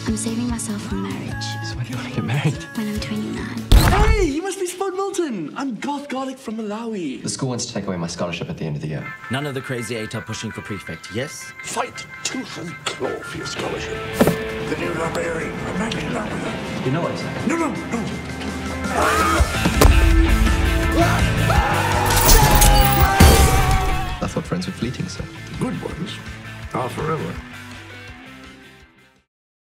I'm saving myself for marriage. So when do you want to get married? When I'm 29. Hey, you must be Spud Milton. I'm goth garlic from Malawi. The school wants to take away my scholarship at the end of the year. None of the crazy eight are pushing for prefect, yes? Fight tooth and claw for your scholarship. The new librarian, I'm not in love with her. You know what I'm saying? No. I thought friends were fleeting, sir. Good ones are forever.